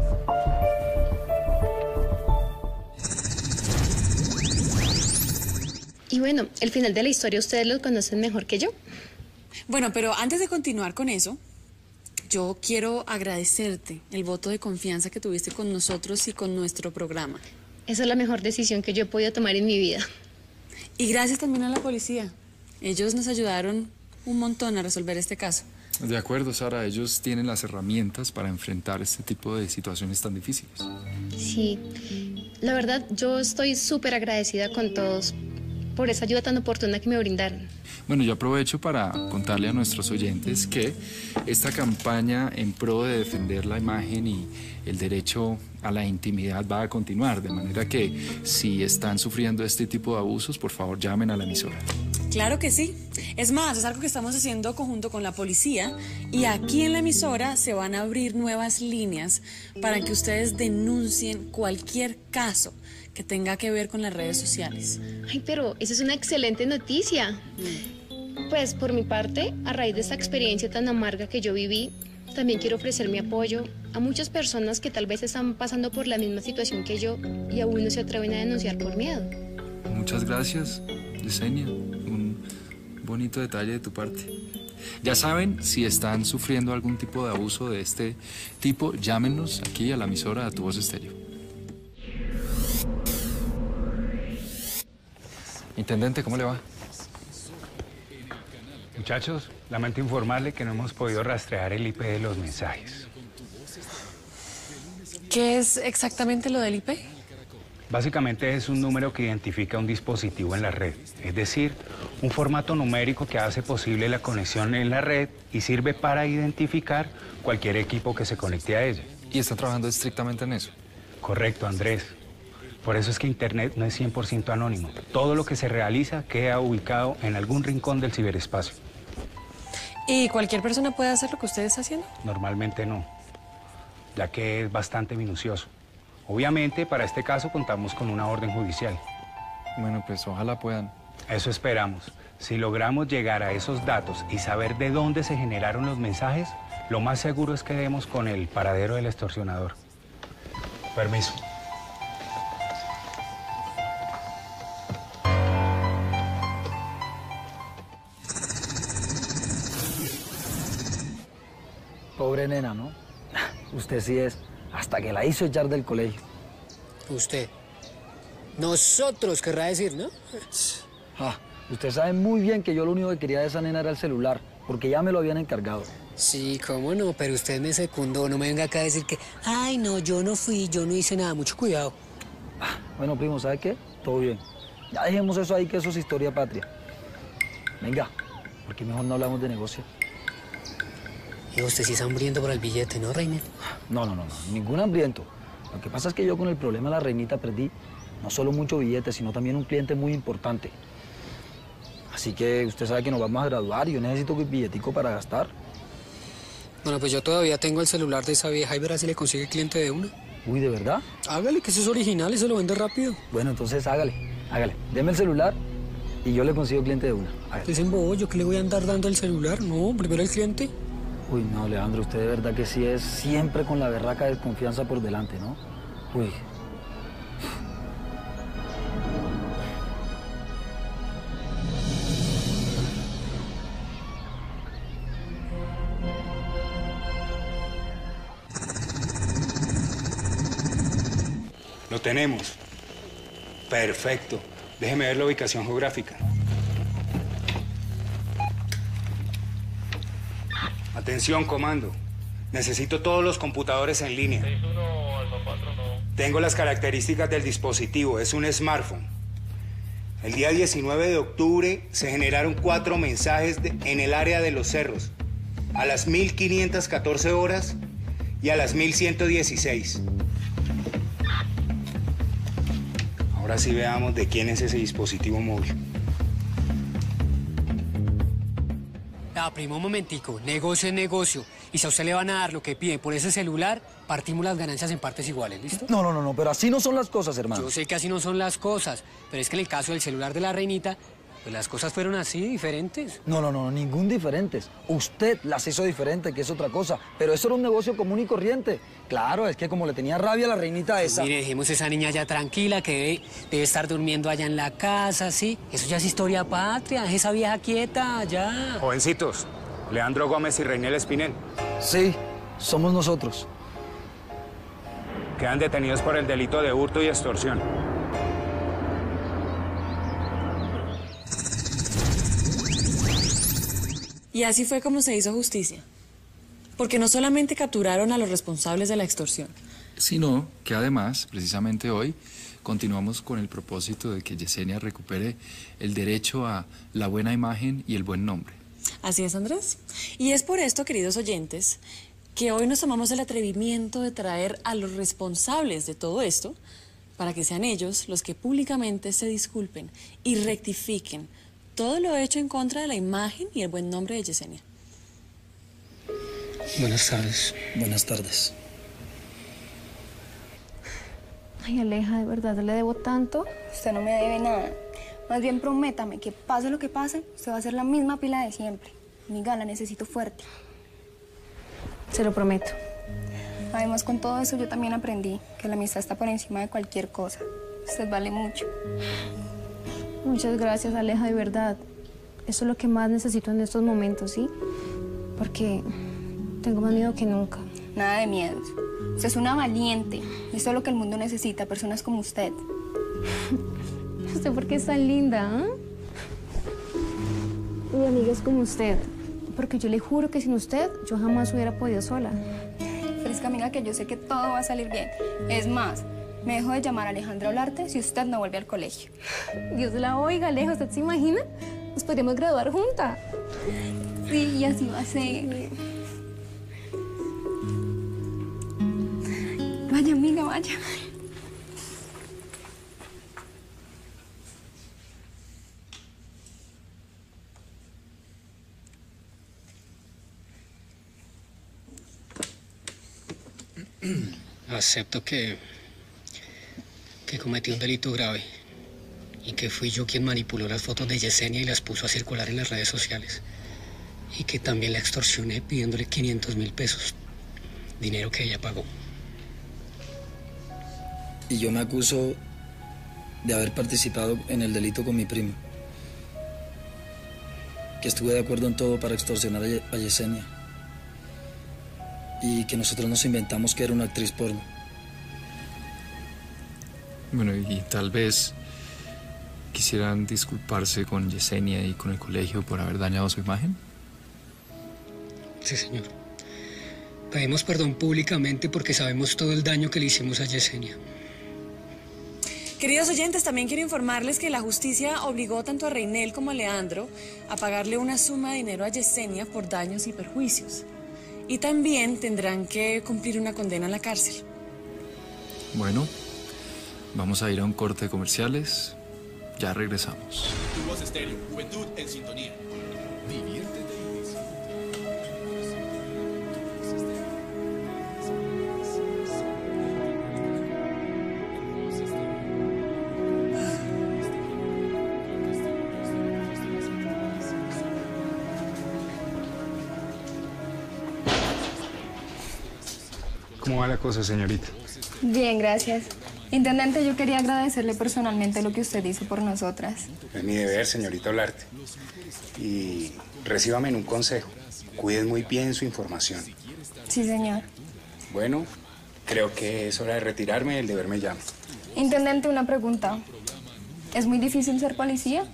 Y bueno, el final de la historia ustedes lo conocen mejor que yo. Bueno, pero antes de continuar con eso, yo quiero agradecerte el voto de confianza que tuviste con nosotros y con nuestro programa. Esa es la mejor decisión que yo he podido tomar en mi vida. Y gracias también a la policía. Ellos nos ayudaron un montón a resolver este caso. De acuerdo, Sara, ellos tienen las herramientas para enfrentar este tipo de situaciones tan difíciles. Sí, la verdad yo estoy súper agradecida con todos por esa ayuda tan oportuna que me brindaron. Bueno, yo aprovecho para contarle a nuestros oyentes que esta campaña en pro de defender la imagen y el derecho a la intimidad va a continuar, de manera que si están sufriendo este tipo de abusos, por favor llamen a la emisora. Claro que sí. Es más, es algo que estamos haciendo conjunto con la policía y aquí en la emisora se van a abrir nuevas líneas para que ustedes denuncien cualquier caso que tenga que ver con las redes sociales. Ay, pero esa es una excelente noticia. Mm. Pues por mi parte, a raíz de esta experiencia tan amarga que yo viví, también quiero ofrecer mi apoyo a muchas personas que tal vez están pasando por la misma situación que yo y aún no se atreven a denunciar por miedo. Muchas gracias, Yesenia. Un bonito detalle de tu parte. Ya saben, si están sufriendo algún tipo de abuso de este tipo, llámenos aquí a la emisora, a Tu Voz Estéreo. Intendente, ¿cómo le va? Muchachos, lamento informarle que no hemos podido rastrear el I P de los mensajes. ¿Qué es exactamente lo del I P? Básicamente es un número que identifica un dispositivo en la red, es decir, un formato numérico que hace posible la conexión en la red y sirve para identificar cualquier equipo que se conecte a ella. ¿Y está trabajando estrictamente en eso? Correcto, Andrés. Por eso es que Internet no es cien por ciento anónimo. Todo lo que se realiza queda ubicado en algún rincón del ciberespacio. ¿Y cualquier persona puede hacer lo que usted está haciendo? Normalmente no, ya que es bastante minucioso. Obviamente, para este caso contamos con una orden judicial. Bueno, pues ojalá puedan. Eso esperamos. Si logramos llegar a esos datos y saber de dónde se generaron los mensajes, lo más seguro es que demos con el paradero del extorsionador. Permiso. Pobre nena, ¿no? Usted sí es, hasta que la hizo echar del colegio. Usted. Nosotros, querrá decir, ¿no? Ah, usted sabe muy bien que yo lo único que quería de esa nena era el celular, porque ya me lo habían encargado. Sí, cómo no, pero usted me secundó, no me venga acá a decir que, ay, no, yo no fui, yo no hice nada, mucho cuidado. Ah, bueno, primo, ¿sabe qué? Todo bien. Ya dejemos eso ahí, que eso es historia patria. Venga, ¿por qué mejor no hablamos de negocio? Y usted sí está hambriento por el billete, ¿no, reina? No, no, no, no, ningún hambriento. Lo que pasa es que yo con el problema de la reinita perdí no solo mucho billete, sino también un cliente muy importante. Así que usted sabe que nos vamos a graduar y yo necesito un billetico para gastar. Bueno, pues yo todavía tengo el celular de esa vieja y verá si le consigue cliente de una. Uy, ¿de verdad? Hágale, que eso es original y se lo vende rápido. Bueno, entonces hágale, hágale. Deme el celular y yo le consigo cliente de una. Es en bobo, ¿yo qué le voy a andar dando el celular? No, primero el cliente. Uy, no, Leandro, usted de verdad que sí es siempre con la berraca desconfianza por delante, ¿no? Uy. Lo tenemos. Perfecto. Déjeme ver la ubicación geográfica. Atención, comando. Necesito todos los computadores en línea. Tengo las características del dispositivo. Es un smartphone. El día diecinueve de octubre se generaron cuatro mensajes de, en el área de Los Cerros. A las mil quinientas catorce horas y a las mil ciento dieciséis. Ahora sí veamos de quién es ese dispositivo móvil. Ah, primo, un momentico. Negocio es negocio. Y si a usted le van a dar lo que pide por ese celular, partimos las ganancias en partes iguales, ¿listo? No, no, no, no, pero así no son las cosas, hermano. Yo sé que así no son las cosas, pero es que en el caso del celular de la reinita, pues las cosas fueron así, diferentes. No, no, no, ningún diferentes. Usted las hizo diferente, que es otra cosa. Pero eso era un negocio común y corriente. Claro, es que como le tenía rabia a la reinita esa... Mire, dejemos a esa niña ya tranquila, que debe, debe estar durmiendo allá en la casa, ¿sí? Eso ya es historia patria, deje esa vieja quieta, ya. Jovencitos, Leandro Gómez y Reinel Espinel. Sí, somos nosotros. Quedan detenidos por el delito de hurto y extorsión. Y así fue como se hizo justicia. Porque no solamente capturaron a los responsables de la extorsión, sino que además, precisamente hoy, continuamos con el propósito de que Yesenia recupere el derecho a la buena imagen y el buen nombre. Así es, Andrés. Y es por esto, queridos oyentes, que hoy nos tomamos el atrevimiento de traer a los responsables de todo esto para que sean ellos los que públicamente se disculpen y rectifiquen todo lo hecho en contra de la imagen y el buen nombre de Yesenia. Buenas tardes. Buenas tardes. Ay, Aleja, de verdad le debo tanto. Usted no me debe nada. Más bien prométame que pase lo que pase, usted va a hacer la misma pila de siempre. Amiga, la necesito fuerte. Se lo prometo. Además, con todo eso yo también aprendí que la amistad está por encima de cualquier cosa. Usted vale mucho. Muchas gracias, Aleja, de verdad. Eso es lo que más necesito en estos momentos, ¿sí? Porque tengo más miedo que nunca. Nada de miedos. Usted es una valiente. Y esto es lo que el mundo necesita, personas como usted. ¿Usted por qué es tan linda, eh? Y amigas como usted. Porque yo le juro que sin usted yo jamás hubiera podido sola. Fresca amiga, que yo sé que todo va a salir bien. Es más, me dejo de llamar a Alejandra Olarte si usted no vuelve al colegio. Dios la oiga, Aleja, ¿usted se imagina? Nos podríamos graduar juntas. Sí, y así va a ser. Vaya, amiga, vaya. Acepto que, que cometí un delito grave y que fui yo quien manipuló las fotos de Yesenia y las puso a circular en las redes sociales. Y que también la extorsioné pidiéndole quinientos mil pesos, dinero que ella pagó. Y yo me acuso de haber participado en el delito con mi primo. Que estuve de acuerdo en todo para extorsionar a, Ye a Yesenia. Y que nosotros nos inventamos que era una actriz porno. Bueno, y tal vez quisieran disculparse con Yesenia y con el colegio por haber dañado su imagen. Sí, señor. Pedimos perdón públicamente porque sabemos todo el daño que le hicimos a Yesenia. Queridos oyentes, también quiero informarles que la justicia obligó tanto a Reinel como a Leandro a pagarle una suma de dinero a Yesenia por daños y perjuicios. Y también tendrán que cumplir una condena en la cárcel. Bueno, vamos a ir a un corte de comerciales. Ya regresamos. Tu Voz Estéreo, Juventud en Sintonía. Diviértete y ¿Cómo va la cosa, señorita? Bien, gracias. Intendente, yo quería agradecerle personalmente lo que usted hizo por nosotras. Es mi deber, señorita Olarte. Y recíbame en un consejo. Cuiden muy bien su información. Sí, señor. Bueno, creo que es hora de retirarme. El deber me llama. Intendente, una pregunta. ¿Es muy difícil ser policía?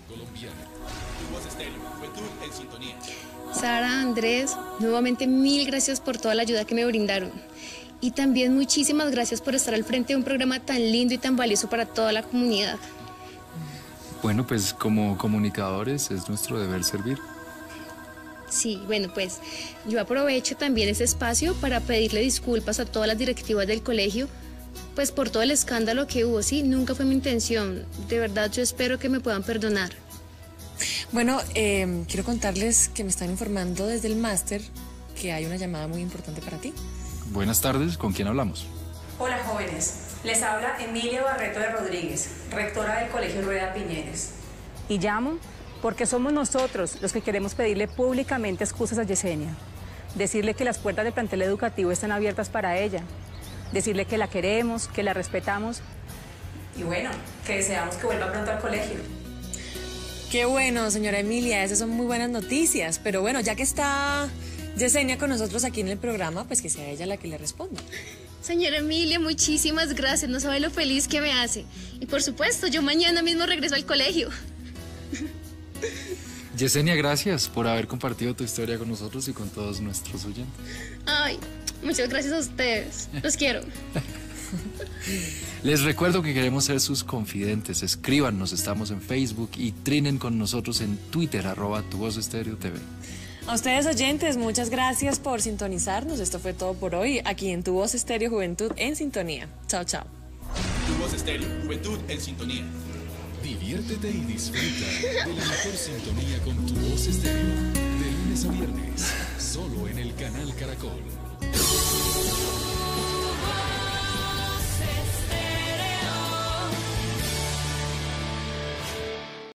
Sara, Andrés, nuevamente mil gracias por toda la ayuda que me brindaron. Y también muchísimas gracias por estar al frente de un programa tan lindo y tan valioso para toda la comunidad. Bueno, pues como comunicadores es nuestro deber servir. Sí, bueno, pues yo aprovecho también ese espacio para pedirle disculpas a todas las directivas del colegio, pues por todo el escándalo que hubo, sí, nunca fue mi intención. De verdad, yo espero que me puedan perdonar. Bueno, eh, quiero contarles que me están informando desde el máster que hay una llamada muy importante para ti. Buenas tardes, ¿con quién hablamos? Hola, jóvenes. Les habla Emilia Barreto de Rodríguez, rectora del Colegio Rueda Piñeres. Y llamo porque somos nosotros los que queremos pedirle públicamente excusas a Yesenia. Decirle que las puertas del plantel educativo están abiertas para ella. Decirle que la queremos, que la respetamos. Y bueno, que deseamos que vuelva pronto al colegio. Qué bueno, señora Emilia, esas son muy buenas noticias. Pero bueno, ya que está Yesenia con nosotros aquí en el programa, pues que sea ella la que le responda. Señora Emilia, muchísimas gracias. No sabe lo feliz que me hace. Y por supuesto, yo mañana mismo regreso al colegio. Yesenia, gracias por haber compartido tu historia con nosotros y con todos nuestros oyentes. Ay, muchas gracias a ustedes. Los quiero. Les recuerdo que queremos ser sus confidentes. Escríbanos, estamos en Facebook y trinen con nosotros en Twitter, arroba Tu Voz Estéreo T V. A ustedes oyentes, muchas gracias por sintonizarnos. Esto fue todo por hoy, aquí en Tu Voz Estéreo Juventud en Sintonía. Chao, chao. Tu Voz Estéreo, Juventud en Sintonía. Diviértete y disfruta de la mejor sintonía con tu voz estéreo. De lunes a viernes, solo en el canal Caracol.